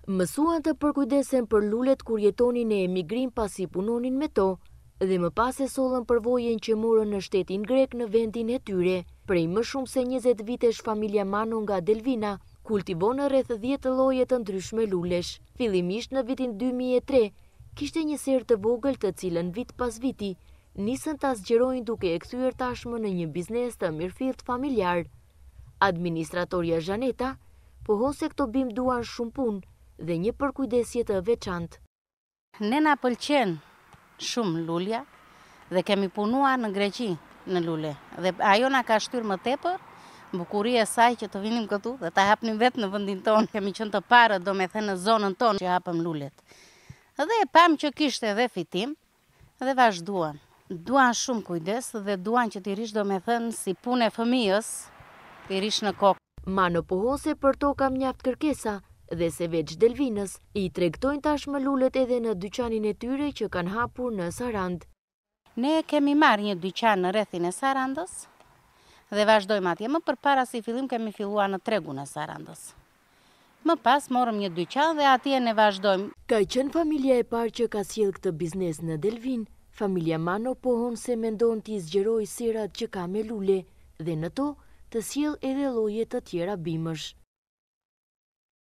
Mësuan të përkujdesen për lulet kur jetonin në emigrim pasi punonin me to, dhe më pas e sollën përvojën që morën në shtetin grek në vendin e tyre. Prej më shumë se 20 vitesh familja Mano nga Delvina kultivon rreth 10 lloje të ndryshme lulesh. Fillimisht në vitin 2003 kishte një serë të vogël të cilën vit pas viti nisën ta zgjerojnë duke e kthyer tashmë në një biznes të mirëfillt familjar. Administratorja Zhaneta pohon se këto bim duan shumë punë dhe një përkujdesje të veçantë. Ne na pëlqen shumë lulja dhe kemi punuar në Greqi në lule. Dhe ajo na ka shtyr më tepër bukuria e saj që të vinim këtu dhe ta hapnim vetë në vendin tonë. Kemi qenë të parët, domethënë në zonën tonë që hapëm lulet. Dhe e pam që kishte edhe fitim dhe vazhduan. Duan shumë kujdes dhe duan që t'i rish domethënë si punë e fëmijës, t'i rish në kokë. Mano pohon se për to kam mjaft kërkesa dhe se veç Delvinës i tregtojnë tashmë lulet edhe në dyqanin e tyre që kanë hapur në Sarandë. Ne kemi marrë një dyqan në rrethin e Sarandës dhe vazhdojmë atje. Më përpara si fillim kemi filluar në tregun e Sarandës. Më pas morëm një dyqan dhe atje ne vazhdojmë. Ka qenë familja e parë që ka sjell këtë biznes në Delvin. Familja Mano pohon se mendon t'i zgjerojë serat që ka me lule dhe në to të sjell edhe lloje të tjera bimësh.